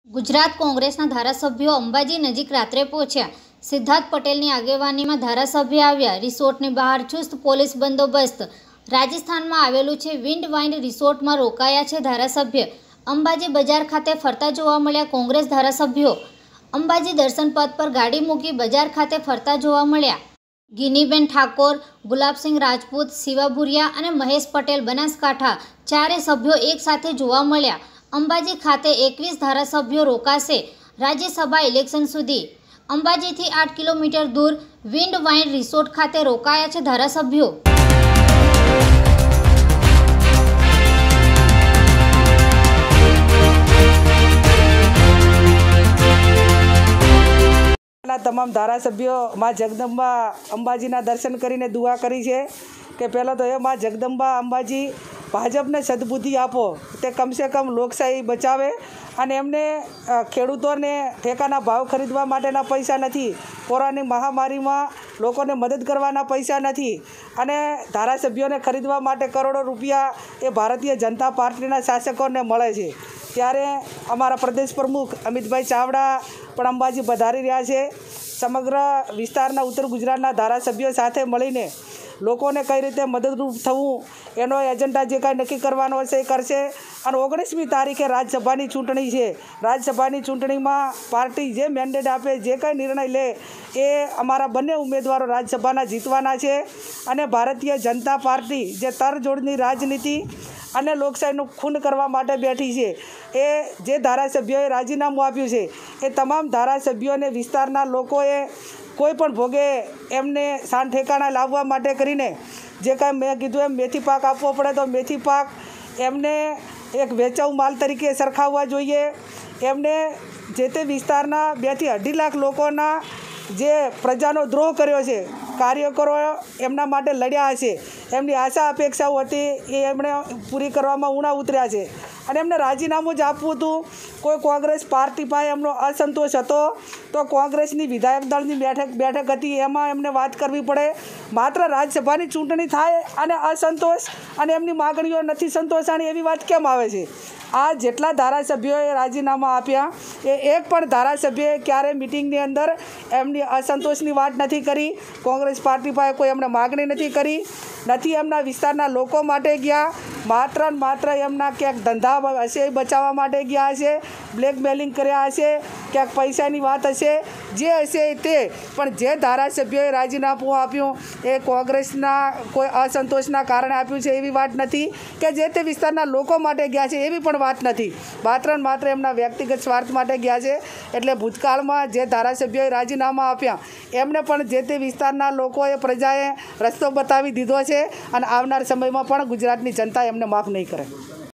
ગુજરાત કોંગ્રેસના ધારાસભ્યો અંબાજી નજીક રાત્રે પહોંચ્યા। સિદ્ધાર્થ પટેલની આગેવાનીમાં ધારાસભ્ય આવ્યા। રિસોર્ટની બહાર ચુસ્ત પોલીસ બંદોબસ્ત। રાજસ્થાનમાં આવેલું છે વિન્ડ વાઇન્ડ રિસોર્ટમાં રોકાયા છે ધારાસભ્ય। અંબાજી બજાર ખાતે ફરતા જોવા મળ્યા કોંગ્રેસ ધારાસભ્યો। અંબાજી દર્શન પથ પર ગાડી મૂકી બજાર ખાતે ફરતા જોવા મળ્યા। ગિનીબેન ઠાકોર, ગુલાબસિંહ રાજપૂત, શિવા ભુરિયા અને મહેશ પટેલ બનાસકાંઠા ચારે સભ્યો એક સાથે જોવા મળ્યા। અંબાજી ખાતે 21 ધારાસભ્યો રોકાશે રાજ્યસભા ઇલેક્શન સુધી। અંબાજીથી 8 કિલોમીટર દૂર વિન્ડ વાઇન્ડ રિસોર્ટ ખાતે રોકાયા છે ધારાસભ્યો। તમામ ધારાસભ્યો માં જગદંબા અંબાજીના દર્શન કરીને દુઆ કરી છે કે પહેલાં તો એ માં જગદંબા અંબાજી ભાજપને સદબુદ્ધિ આપો, તે કમસે કમ લોકશાહી બચાવે અને એમને ખેડૂતોને ટેકાના ભાવ ખરીદવા માટેના પૈસા નથી, કોરોનાની મહામારીમાં લોકોને મદદ કરવાના પૈસા નથી અને ધારાસભ્યોને ખરીદવા માટે કરોડો રૂપિયા એ ભારતીય જનતા પાર્ટીના શાસકોને મળે છે। ત્યારે અમારા પ્રદેશ પ્રમુખ અમિતભાઈ ચાવડા પણ અંબાજી પધારી રહ્યા છે। સમગ્ર વિસ્તારના ઉત્તર ગુજરાતના ધારાસભ્યો સાથે મળીને લોકોને કઈ રીતે મદદરૂપ થવું એનો એજન્ડા જે કાંઈ નક્કી કરવાનો હશે એ કરશે। અને 19મી તારીખે રાજ્યસભાની ચૂંટણી છે। રાજ્યસભાની ચૂંટણીમાં પાર્ટી જે મેન્ડેટ આપે, જે કાંઈ નિર્ણય લે એ અમારા બંને ઉમેદવારો રાજ્યસભાના જીતવાના છે અને ભારતીય જનતા પાર્ટી જે તરજોડની રાજનીતિ અને લોકશાહીનું ખૂન કરવા માટે બેઠી છે, એ જે ધારાસભ્યોએ રાજીનામું આપ્યું છે એ તમામ ધારાસભ્યોને વિસ્તારના લોકોએ કોઈ પણ ભોગે એમને શાન ઠેકાણા લાવવા માટે કરીને જે કાંઈ મેં કીધું એમ મેથી પાક આપવો પડે તો મેથી પાક એમને એક વેચાઉ માલ તરીકે સરખાવવા જોઈએ। એમને જે તે વિસ્તારના 2 થી 2.5 લાખ લોકોના જે પ્રજાનો દ્રોહ કર્યો છે, કાર્યકરો એમના માટે લડ્યા હશે, એમની આશા અપેક્ષાઓ હતી એ એમણે પૂરી કરવામાં ઉણા ઉતર્યા છે અને એમને રાજીનામું જ આપવું હતું। કોઈ કોંગ્રેસ પાર્ટી પાસે એમનો અસંતોષ હતો તો કોંગ્રેસની વિધાયક દળની બેઠક હતી, એમાં એમને વાત કરવી પડે। માત્ર રાજ્યસભાની ચૂંટણી થાય અને અસંતોષ અને એમની માગણીઓ નથી સંતોષાણી એવી વાત કેમ આવે છે? આ જેટલા ધારાસભ્યોએ રાજીનામા આપ્યા એ એક પણ ધારાસભ્યએ ક્યારેય મિટિંગની અંદર એમની અસંતોષની વાત નથી કરી, કોંગ્રેસ પાર્ટી પાસે કોઈ એમણે માગણી નથી કરી, નથી એમના વિસ્તારના લોકો માટે ગયા, માત્ર ને માત્ર એમના ક્યાંક ધંધા હશે એ બચાવવા માટે ગયા હશે, બ્લેકમેલિંગ કર્યા હશે, ક્યાંક પૈસાની વાત હશે, જે હશે તે પણ જે ધારાસભ્યોએ રાજીનામું આપ્યું એ કોંગ્રેસના કોઈ અસંતોષના કારણે આપ્યું છે એવી વાત નથી કે જે તે વિસ્તારના લોકો માટે ગયા છે એવી પણ વાત નથી, માત્ર ને માત્ર એમના વ્યક્તિગત સ્વાર્થ માટે ગયા છે। એટલે ભૂતકાળમાં જે ધારાસભ્યોએ રાજીનામા આપ્યા એમને પણ જે તે વિસ્તારના લોકોએ પ્રજાએ રસ્તો બતાવી દીધો છે અને આવનાર સમયમાં પણ ગુજરાતની જનતા એમને માફ નહીં કરે।